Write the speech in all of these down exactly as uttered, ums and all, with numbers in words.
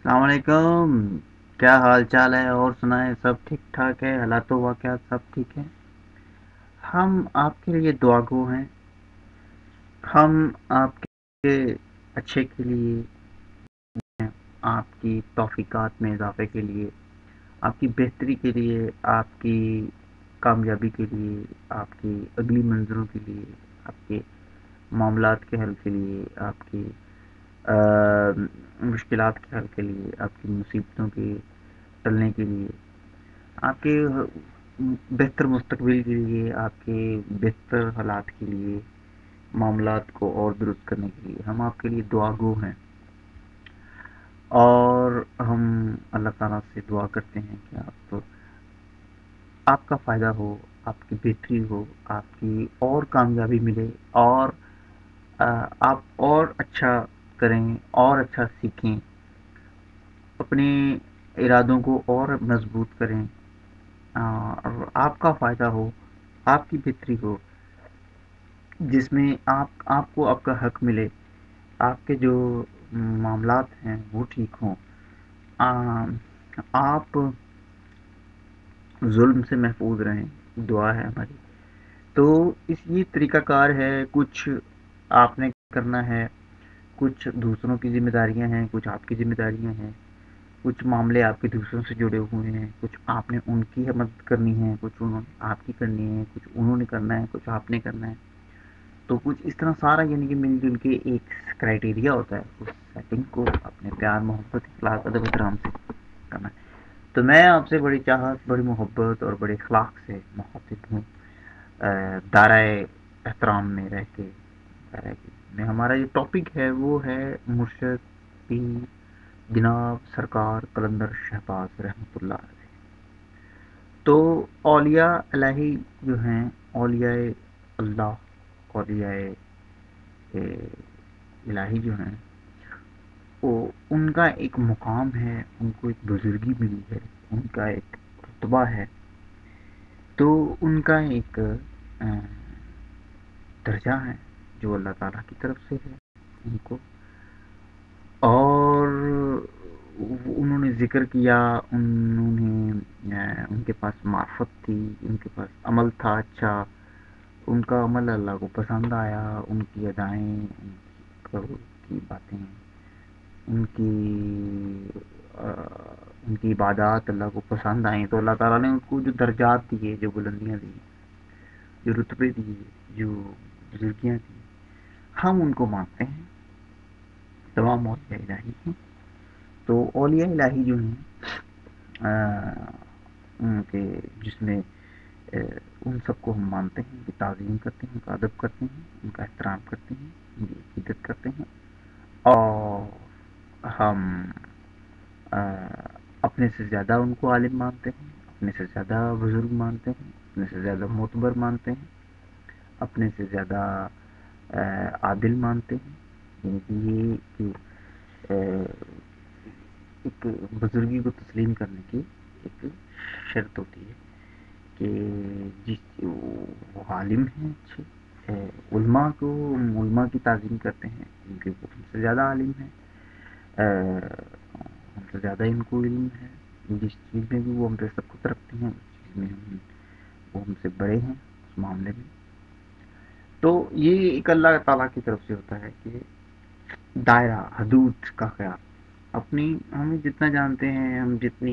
السلام علیکم. کیا حال چال ہے؟ اور سنائیں، سب ٹھیک ٹھاک ہے؟ حالات و واقعات سب ٹھیک ہے؟ ہم آپ کے لیے دعا گو ہیں. ہم آپ کے اچھے کے لیے ہیں، آپ کی توفیقات میں اضافے کے لیے، آپ کی بہتری کے لیے، آپ کی کامیابی کے لیے، آپ کی اگلی منزلوں کے لیے، آپ کے معاملات کے حل کے لیے، آپ کی آ، مشکلات کے حل کے لیے، آپ کی مصیبتوں کے ٹلنے کے لیے، آپ کے بہتر مستقبل کے لیے، آپ کے بہتر حالات کے لیے، معاملات کو اور درست کرنے کے لیے ہم آپ کے لیے دعا گو ہیں. اور ہم اللہ تعالیٰ سے دعا کرتے ہیں کہ آپ آپ کا فائدہ ہو، آپ کی بہتری ہو، آپ کی اور کامیابی ملے، اور آ، آپ اور اچھا کریں، اور اچھا سیکھیں، اپنے ارادوں کو اور مضبوط کریں، اور آپ کا فائدہ ہو، آپ کی بہتری ہو، جس میں آپ آپ کو آپ کا حق ملے، آپ کے جو معاملات ہیں وہ ٹھیک ہوں، آ، آپ ظلم سے محفوظ رہیں. دعا ہے ہماری. تو اس یہ طریقہ کار ہے. کچھ آپ نے کرنا ہے، کچھ دوسروں کی ذمہ داریاں ہیں، کچھ آپ کی ذمہ داریاں ہیں، کچھ معاملے آپ کے دوسروں سے جڑے ہوئے ہیں، کچھ آپ نے ان کی مدد کرنی ہے، کچھ انہوں نے آپ کی کرنی ہے، کچھ انہوں نے کرنا ہے، کچھ آپ نے کرنا ہے. تو کچھ اس طرح سارا یعنی کہ مل جل کے ایک کرائٹیریا ہوتا ہے. اس سیٹنگ کو اپنے پیار محبت اخلاق ادب احترام سے کرنا ہے. تو میں آپ سے بڑی چاہت، بڑی محبت اور بڑے اخلاق سے مخاطب ہوں، دائرۂ احترام میں رہ کے. دائرۂ میں ہمارا یہ ٹاپک ہے وہ ہے مرشد پیر جناب سرکار قلندر شہباز رحمۃ اللہ علیہ. تو اولیاء الہی جو ہیں، اولیاء اللہ، اولیاء الہی جو ہیں، وہ ان کا ایک مقام ہے، ان کو ایک بزرگی ملی ہے، ان کا ایک رتبہ ہے. تو ان کا ایک درجہ ہے جو اللہ تعالیٰ کی طرف سے ہے ان کو. اور انہوں نے ذکر کیا، انہوں نے ان کے پاس معرفت تھی، ان کے پاس عمل تھا اچھا، ان کا عمل اللہ کو پسند آیا، ان کی ادائیں، ان کی کی باتیں، ان کی ان کی عبادات اللہ کو پسند آئیں. تو اللہ تعالیٰ نے ان کو جو درجات دیے، جو بلندیاں دی، جو رتبے دیے، جو بزرگیاں دی، ہم ان کو مانتے ہیں. تمام اولیاء الہی ہیں. تو اولیاء الہی جو ہیں، ان کے جس میں ان سب کو ہم مانتے ہیں، ان کی تعظیم کرتے ہیں، ان کا ادب کرتے ہیں، ان کا احترام کرتے ہیں، ان کی عقیدت کرتے ہیں. اور ہم اپنے سے زیادہ ان کو عالم مانتے ہیں، اپنے سے زیادہ بزرگ مانتے ہیں، اپنے سے زیادہ معتبر مانتے ہیں، اپنے سے زیادہ عادل مانتے ہیں. یعنی کہ یہ کہ ایک بزرگی کو تسلیم کرنے کی ایک شرط ہوتی ہے کہ جس وہ عالم ہیں اچھے، علماء کو علماء کی تعظیم کرتے ہیں کیونکہ وہ ہم سے زیادہ عالم ہیں، ہم سے زیادہ ان کو علم ہے. جس چیز میں بھی وہ ہم پہ سبقت رکھتے ہیں، اس چیز میں ہم وہ ہم سے بڑے ہیں اس معاملے میں. تو یہ ایک اللہ تعالیٰ کی طرف سے ہوتا ہے کہ دائرہ حدود کا خیال. اپنی ہم جتنا جانتے ہیں، ہم جتنی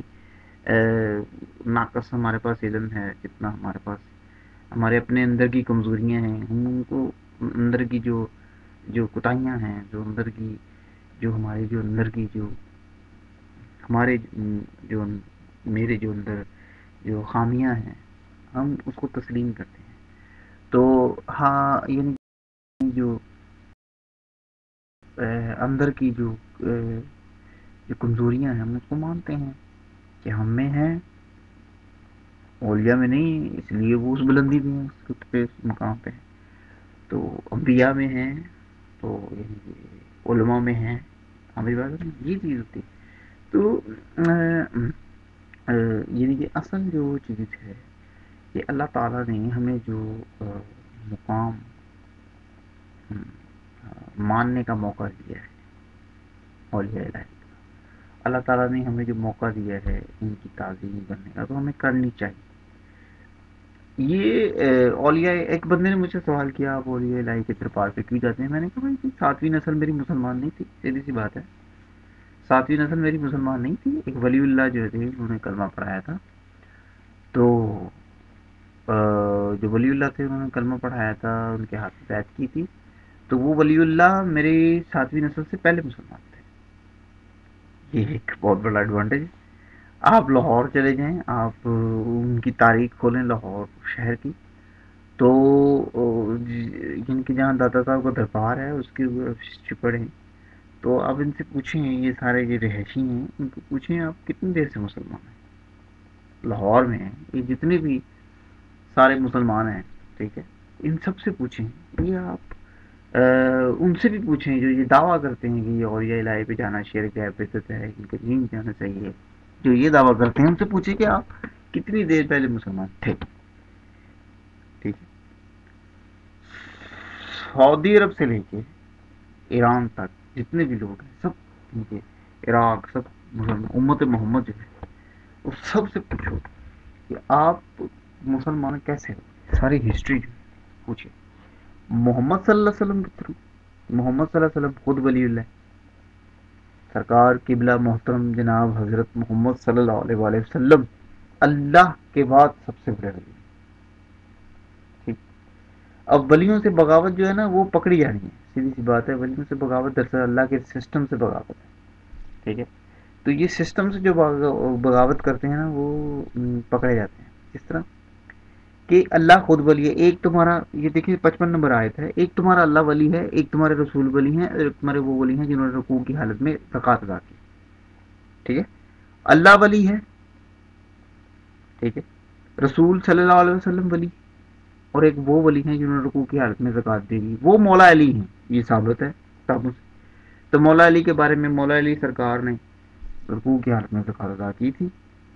ناقص ہمارے پاس علم ہے، جتنا ہمارے پاس ہمارے اپنے اندر کی کمزوریاں ہیں، ہم ان کو اندر کی جو جو کوتاہیاں ہیں، جو اندر کی جو ہمارے جو اندر کی جو ہمارے جو میرے جو اندر جو خامیاں ہیں، ہم اس کو تسلیم کرتے ہیں. تو ہاں یعنی جو اندر کی جو جو کمزوریاں ہیں، ہم اس کو مانتے ہیں کہ ہم میں ہیں، اولیاء میں نہیں، اس لیے وہ اس بلندی میں ہیں، اس رتبے اس مقام پہ ہیں. تو انبیاء میں ہیں، تو یعنی کہ علماء میں ہیں، ہماری بات یہ چیز ہوتی ہے. تو یعنی کہ اصل جو چیز ہے کہ اللہ تعالیٰ نے ہمیں جو مقام ماننے کا موقع دیا ہے اولیاء الہی کا، اللہ تعالیٰ نے ہمیں جو موقع دیا ہے ان کی تعظیم کرنے کا تو ہمیں کرنی چاہیے. یہ اولیاء ایک بندے نے مجھ سے سوال کیا آپ اولیاء الہی کے دربار پہ کیوں جاتے ہیں. میں نے کہا بھائی ساتویں نسل میری مسلمان نہیں تھی, سیدھی سی بات ہے, ساتویں نسل میری مسلمان نہیں تھی. ایک ولی اللہ جو تھے انہوں نے کلمہ پڑھایا تھا, تو جو ولی اللہ تھے انہوں نے کلمہ پڑھایا تھا, ان کے ہاتھ میں بیعت کی تھی, تو وہ ولی اللہ میری ساتویں نسل سے پہلے مسلمان تھے. یہ ایک بہت بڑا ایڈوانٹیج ہے. آپ لاہور چلے جائیں, آپ ان کی تاریخ کھولیں لاہور شہر کی, تو جن کے جہاں دادا صاحب کا دربار ہے اس کی ہسٹری پڑھیں, تو آپ ان سے پوچھیں, یہ سارے جو رہائشی ہیں ان کو پوچھیں آپ کتنی دیر سے مسلمان ہیں لاہور میں ہیں, یہ جتنے بھی سارے مسلمان ہیں, ٹھیک ہے, ان سب سے پوچھیں. یہ آپ ان سے بھی پوچھیں جو یہ دعویٰ کرتے ہیں کہ یہ اولیاء الہی پہ جانا شرک ہے, بدعت ہے, ان کو دین جانا چاہیے, جو یہ دعویٰ کرتے ہیں ان سے پوچھیں کہ آپ کتنی دیر پہلے مسلمان تھے. ٹھیک ہے, سعودی عرب سے لے کے ایران تک جتنے بھی لوگ ہیں سب ان کے, عراق, سب مسلمان امت محمد جو ہے اس سب سے پوچھو کہ آپ مسلمان کیسے ہو, ساری ہسٹری جو ہے پوچھے. محمد صلی اللہ علیہ وسلم کے تھرو, محمد صلی اللہ علیہ وسلم خود ولی اللہ, سرکار قبلہ محترم جناب حضرت محمد صلی اللہ علیہ وآلہ وسلم اللہ کے بعد سب سے بڑے ولی. ٹھیک, اب ولیوں سے بغاوت جو ہے نا وہ پکڑی جانی ہے, سیدھی سی بات ہے. ولیوں سے بغاوت دراصل اللہ کے سسٹم سے بغاوت ہے. ٹھیک ہے, تو یہ سسٹم سے جو بغاوت کرتے ہیں نا وہ پکڑے جاتے ہیں. اس طرح کہ اللہ خود ولی ہے. ایک تمہارا, یہ دیکھیں پچپن نمبر آیت ہے, ایک تمہارا اللہ ولی ہے, ایک تمہارے رسول ولی ہیں, ایک تمہارے وہ ولی ہیں جنہوں نے رکوع کی حالت میں زکات ادا کی. ٹھیک ہے, اللہ ولی ہے, ٹھیک ہے, رسول صلی اللہ علیہ وسلم ولی, اور ایک وہ ولی ہیں جنہوں نے رکوع کی حالت میں زکات دے دی, وہ مولا علی ہیں. یہ ثابت ہے کتابوں سے. تو مولا علی کے بارے میں مولا علی سرکار نے رکوع کی حالت میں زکات ادا کی تھی.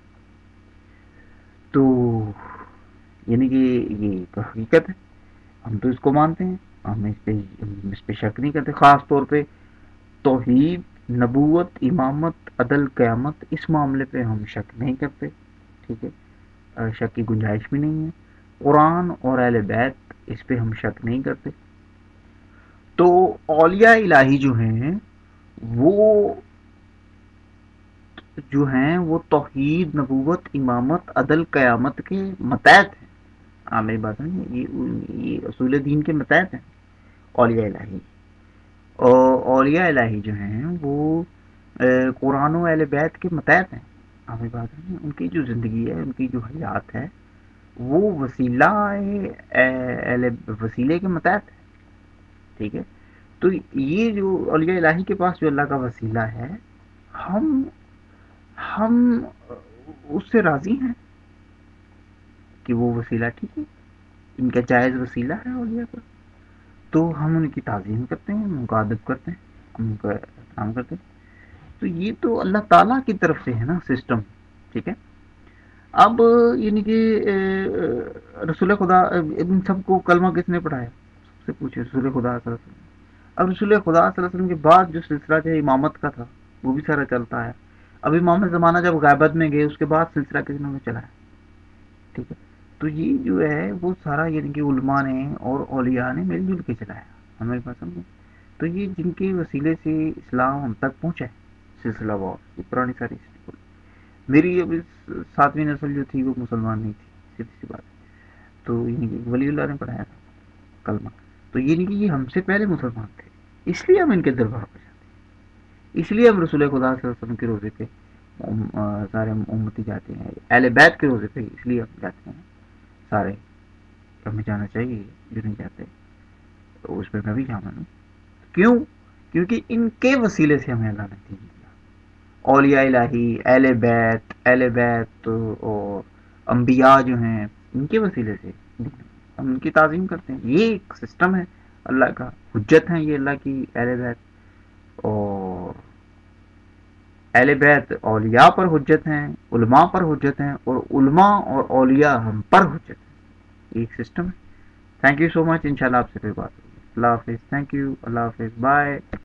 تو یعنی کہ یہ ایک حقیقت ہے, ہم تو اس کو مانتے ہیں, ہم اس پہ اس پہ شک نہیں کرتے. خاص طور پہ توحید, نبوت, امامت, عدل, قیامت, اس معاملے پہ ہم شک نہیں کرتے. ٹھیک ہے, شک کی گنجائش بھی نہیں ہے. قرآن اور اہل بیت اس پہ ہم شک نہیں کرتے. تو اولیاء الہی جو ہیں وہ جو ہیں وہ توحید, نبوت, امامت, عدل, قیامت کے متحد ہیں. ہاں میری بات ہے, یہ یہ اصول دین کے متحد ہیں اولیاء الہی. اور اولیاء الہی جو ہیں وہ قرآن و اہل بیت کے متحد ہیں. ہاں میری بات ہے, ان کی جو زندگی ہے, ان کی جو حیات ہے وہ وسیلہ اہل وسیلے کے متحد ہے. ٹھیک ہے, تو یہ جو اولیاء الہی کے پاس جو اللہ کا وسیلہ ہے, ہم ہم اس سے راضی ہیں کہ وہ وسیلہ ٹھیک ہے, ان کا جائز وسیلہ ہے اولیاء کا, تو ہم ان کی تعظیم کرتے ہیں, ان کا ادب کرتے ہیں, ان کا احترام کرتے ہیں. تو یہ تو اللہ تعالیٰ کی طرف سے ہے نا سسٹم. ٹھیک ہے, اب یعنی کہ رسول خدا ان سب کو کلمہ کس نے پڑھایا, سب سے پوچھے رسول خدا صلی اللہ علیہ وسلم. اب رسول خدا صلی اللہ علیہ وسلم کے بعد جو سلسلہ جو امامت کا تھا وہ بھی سارا چلتا ہے. اب امام زمانہ جب غیبت میں گئے اس کے بعد سلسلہ کس نے چلایا. ٹھیک ہے, تو یہ جو ہے وہ سارا یعنی کہ علماء نے اور اولیاء نے مل جل کے چلایا. ہمیں پاس سمجھے, تو یہ جن کے وسیلے سے اسلام ہم تک پہنچا ہے سلسلہ وار, یہ پرانی ساری میری ابھی ساتویں نسل جو تھی وہ مسلمان نہیں تھی, سیدھی سی بات ہے. تو یعنی کہ ولی اللہ نے پڑھایا تھا کلمہ, تو یہ نہیں کہ یہ ہم سے پہلے مسلمان تھے, اس لیے ہم ان کے دربار پر جاتے ہیں, اس لیے ہم رسول خدا صلی اللہ علیہ وسلم کے روزے پہ سارے امتی جاتے ہیں, اہل بیت کے روزے پہ اس لیے ہم جاتے ہیں سارے. ہمیں جانا چاہیے, جو نہیں جاتے تو اس پہ میں بھی شامل ہوں. کیوں؟ کیونکہ ان کے وسیلے سے ہمیں اللہ نے دین دیا. اولیاء الہی, اہل بیت, اہل بیت اور انبیاء جو ہیں ان کے وسیلے سے ہم ان کی تعظیم کرتے ہیں. یہ ایک سسٹم ہے اللہ کا, حجت ہیں یہ اللہ کی اہل بیت, اور اہل بیت اولیاء پر حجت ہیں, علماء پر حجت ہیں, اور علماء اور اولیاء ہم پر حجت ہیں. یہ ایک سسٹم ہے. تھینک یو سو مچ, انشاءاللہ آپ سے پھر بات ہوگی. اللہ حافظ, تھینک یو, اللہ حافظ, بائے.